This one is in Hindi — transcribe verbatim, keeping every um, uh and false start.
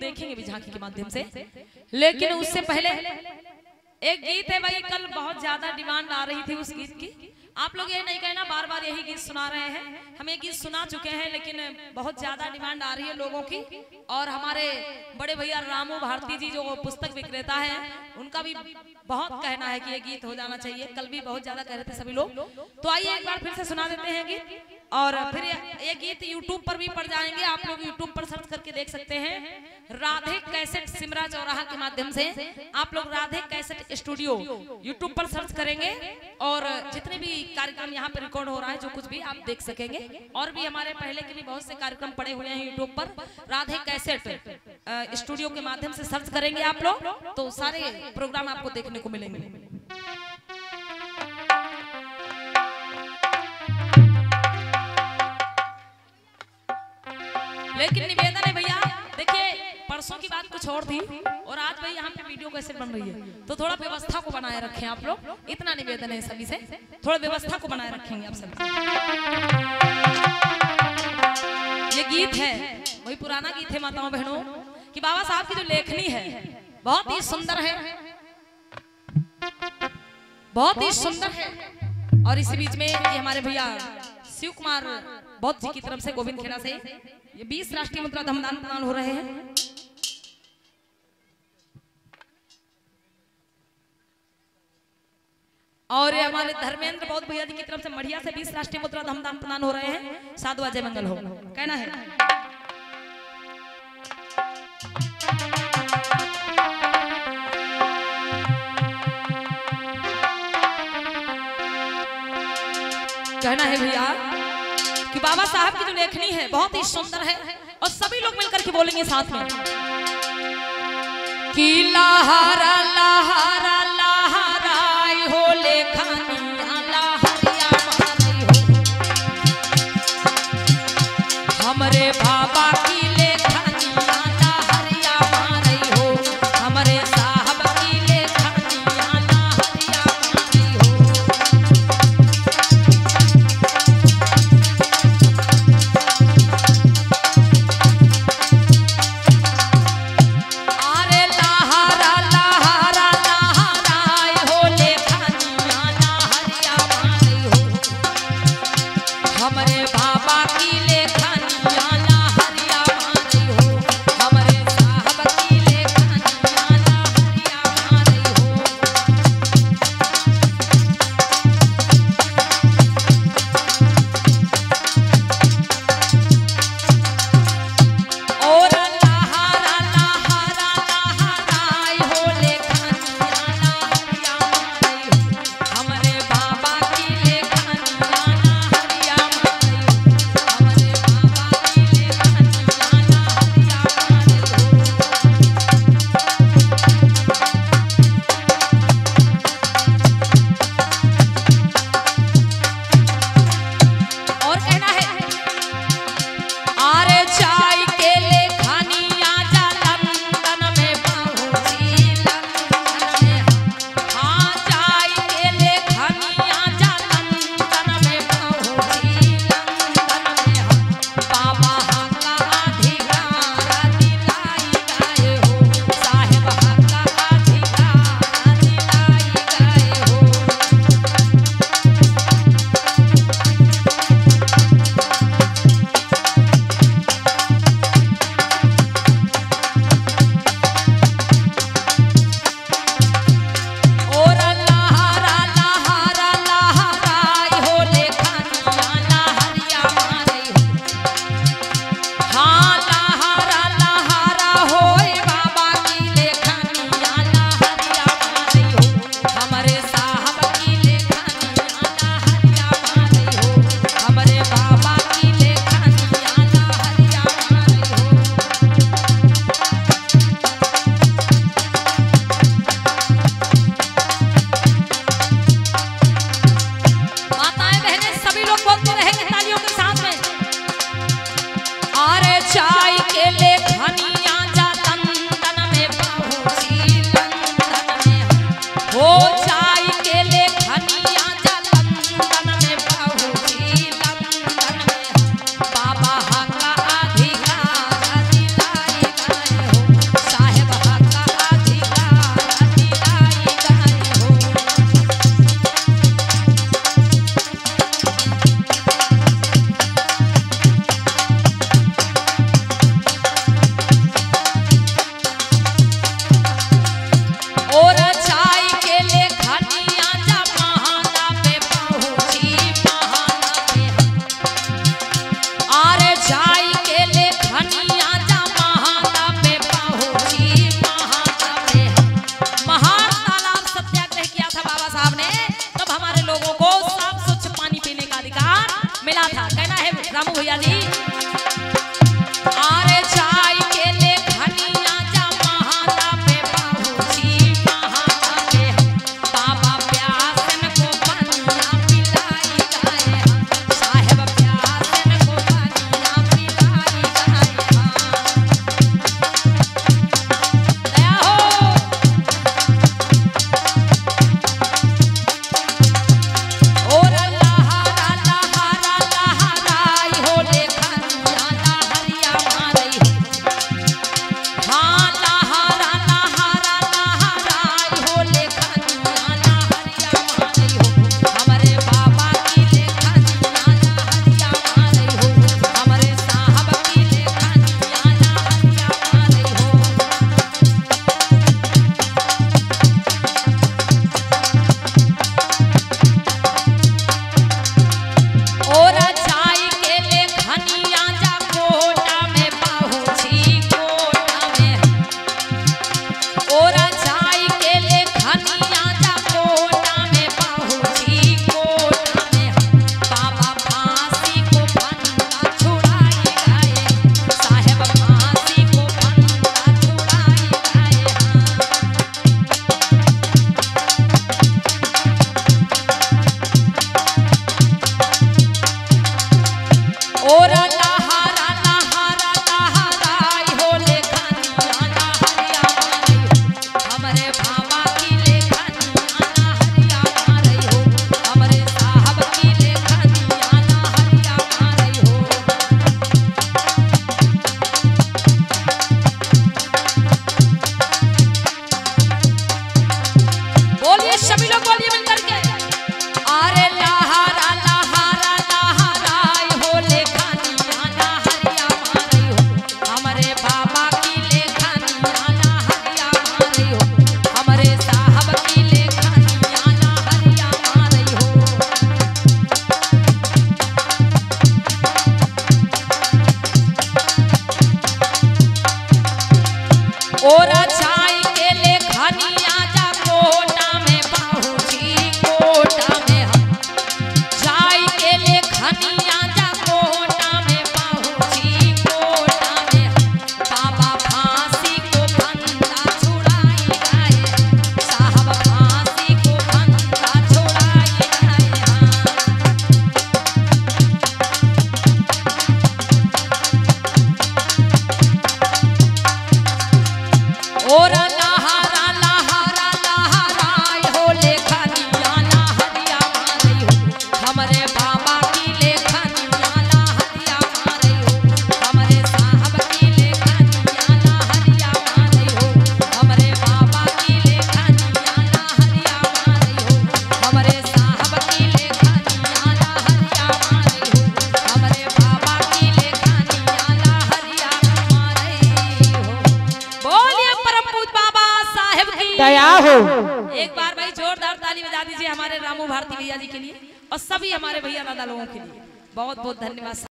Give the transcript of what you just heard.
देखेंगे भी झांकी के माध्यम से, लेकिन उससे पहले एक गीत है भाई, कल बहुत ज्यादा डिमांड आ रही थी उस गीत की। आप लोग ये नहीं कहना बार बार यही गीत सुना रहे हैं, हम ये गीत सुना चुके हैं, लेकिन बहुत ज्यादा डिमांड आ रही है लोगों की। और हमारे बड़े भैया रामू भारती जी जो पुस्तक विक्रेता है, उनका भी बहुत कहना है कि ये गीत हो जाना चाहिए। कल भी बहुत ज्यादा कह रहे थे सभी लोग, तो आइए एक बार फिर से सुना देते हैं गीत। और फिर ये गीत यूट्यूब पर भी पड़ जाएंगे, आप लोग यूट्यूब पर सर्च करके देख सकते हैं। राधे कैसेट सिमरा चौराहा के माध्यम से आप लोग राधे कैसेट स्टूडियो यूट्यूब पर सर्च करेंगे और जितने भी कार्यक्रम यहाँ पे रिकॉर्ड हो रहा है, जो कुछ भी आप देख सकेंगे। और भी हमारे पहले के भी बहुत से कार्यक्रम पड़े हुए हैं यूट्यूब पर, राधे कैसेट स्टूडियो के माध्यम से सर्च करेंगे आप लोग, तो सारे प्रोग्राम आपको देखने को मिलेंगे। लेकिन निवेदन है भैया, देखिए परसों की बात कुछ और थी और आज भाई यहाँ पे वीडियो कैसे बन रही है, तो थोड़ा व्यवस्था को बनाए रखें आप लोग, इतना निवेदन है सभी से, थोड़ा व्यवस्था को बनाए रखेंगे आप सभी। ये गीत है वही पुराना गीत है माताओं बहनों कि बाबा साहब की जो लेखनी है बहुत ही सुंदर है, बहुत ही सुंदर है। और इसी बीच में ये हमारे भैया शिव कुमार बौद्ध जी की तरफ से गोविंद खेड़ा से ये बीस राष्ट्रीय मुद्रा धमदान प्रदान हो रहे हैं। और ये हमारे धर्मेंद्र बौद्ध भैया जी की तरफ से मढ़िया से बीस राष्ट्रीय मुद्रा धमदान प्रदान हो रहे हैं। साधु अजय मंगल हो कहना है। कहना है भैया कि बाबा साहब की जो लेखनी है बहुत ही सुंदर है और सभी लोग मिलकर के बोलेंगे साथ में कि लहरा लहरा लहराई हो लेखनिया लहरिया मारई हो हमरे बाबा की लेखनिया लहरिया मारई हो हमरे साहब की लेखनिया लहरिया मारई हो। था, कहना है रामू भैया जी, आरे चाय के ले खनिया जा महाता पे बाबूजी महाता के बाबा प्यासन को पनिया पिलाई गए हम, साहेब प्यासन को पनिया पिलाई गए हम। दया हो और लहरा लहरा लहराई हो ले खनिया लहरिया मारई हो, हाँ लहरा लहरा लहराई हो ले खनिया लहरिया मारई हो, हमारे बाबा की ले खनिया लहरिया मारई हो, हमारे साहब की ले खनिया लहरिया मारई हो। और चाय के ले खनिया जा कोटा में बाबूजी कोटा में, और चाय के ले खनिया जा कोटा में बाबूजी कोटा में, बाबा फांसी को फंदा छुड़ाई गए, साहेब फांसी को फंदा छुड़ाई गए हाँ। और लहरा लहरा लहराई हो ले खनिया लहरिया मारई हो, हमारे बाबा की ले खनिया लहरिया मारई हो, हमारे साहब की ले खनिया लहरिया मारई हो। बोलिए सभी लोग बोलिए मिलकर के, अरे लहरा लहरा लहराई हो ले खनिया लहरिया मारई हो, हमारे बाबा की ले खनिया लहरिया मारई हो, हमारे साहब की ले खनिया लहरिया मारई हो। और चाय के ले खनिया जा कोटा में बाबूजी कोटा में हम, चाय के ले खनिया जा कोटा में बाबूजी कोटा में हम, बाबा फांसी को फंदा छुड़ाई गए, साहब फांसी को फंदा छुड़ाई गए हाँ। और लहरा लहरा लहराई हो ले खनिया लहरिया मारई हो, हमारे बाबा की ले खनिया लहरिया मारई हो, हमारे साहब की ले खनिया लहरिया मारई हो, हमारे बाबा की ले खनिया लहरिया मारई हो, हमारे साहब की ले खनिया लहरिया मारई हो, हमारे बाबा की ले खनिया लहरिया मारई हो। बोलिए परम पूज बाबा साहेब की दया हो। एक बार भाई जोरदार ताली बजा दीजिए हमारे रामू भारती भैया जी के लिए और सभी हमारे भैया दादा लोगों के लिए। बहुत बहुत धन्यवाद।